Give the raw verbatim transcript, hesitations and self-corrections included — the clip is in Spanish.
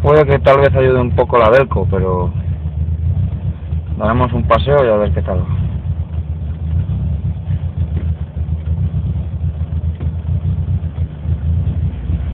puede que tal vez ayude un poco la Delco, pero daremos un paseo y a ver qué tal.